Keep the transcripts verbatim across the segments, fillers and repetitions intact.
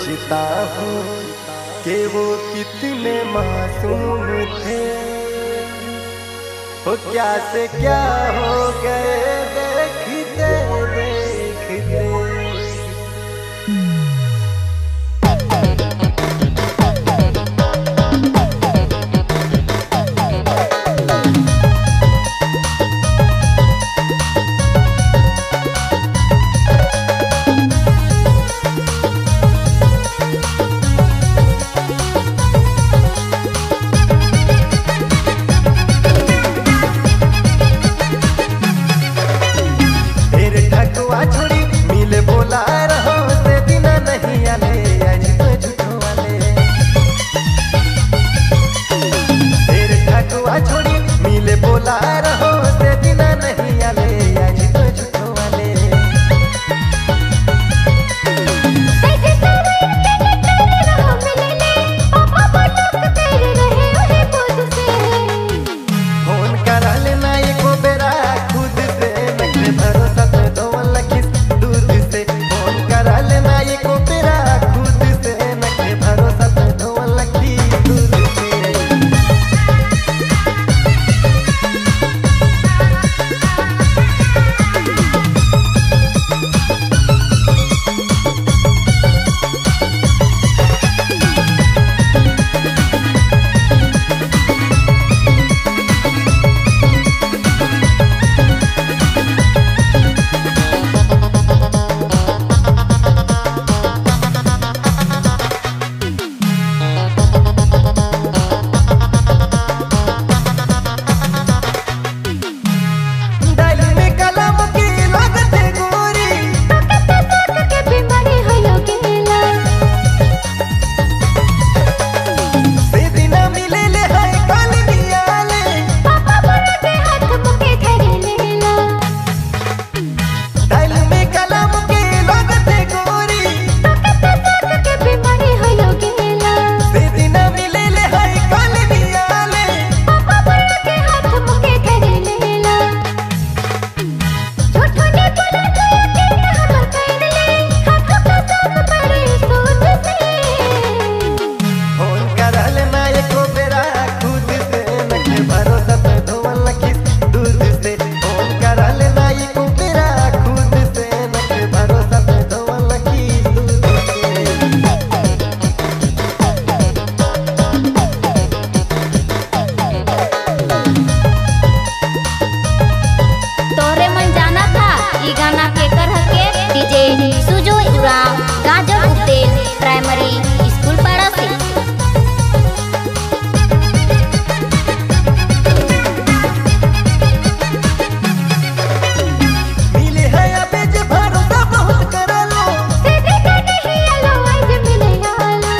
सोचता हूँ कि वो कितने मासूम थे, वो क्या से क्या हो गए देखते देखते। छोड़ी मिले बोला रहो से बिना नहीं आले आज तो झूठो वाले। तेरे ठकुआ छोड़ी मिले बोला रहो से बिना नहीं आले आज तो झूठो वाले। फोन करा लेना एको बेरा खुद से नखरे भरोसा प्राइमरी स्कूल पाड़ा से मिले है अबे जे भरोसा बहुत करा लो सीधे का नहीं आलो आज मिले आलो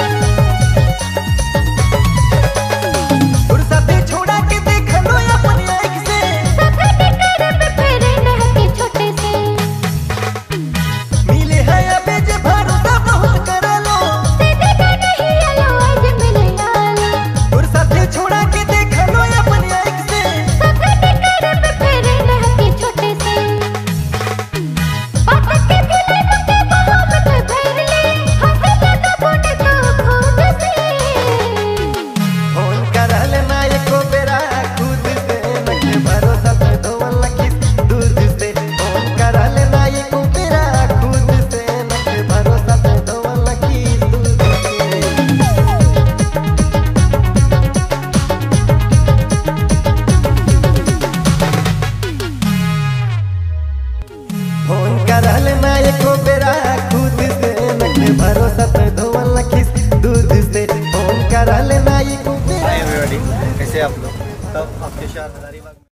फुर्सत छोड़ा के देख लो अपनी आँख से सफेद करे पे फेरे नहके छोटे से। मिले है अबे जे भरोसा बहुत करा छोड़ा के देख लो अपनी आँख से सफेद करे पे फेरे नहके छोटे से। बात के भूले के मोहब्बत भर ले हंसे लगा बोने तो खुद से। फोन करा लेना एको बेरा खुद से नखे भरोसा पे धोवल किस दूध से। फोन करा लेना एको बेरा खुद से नखे भरोसा पे धोवल किस दूध फोन करा लेना एको बेरा खुद से नखरे भरोसा पे धोवल किस दूध से। फोन करा लेना एको बेरा। हाय एवरीबॉडी, कैसे आप लोग? तब आपके साथ हजारीबाग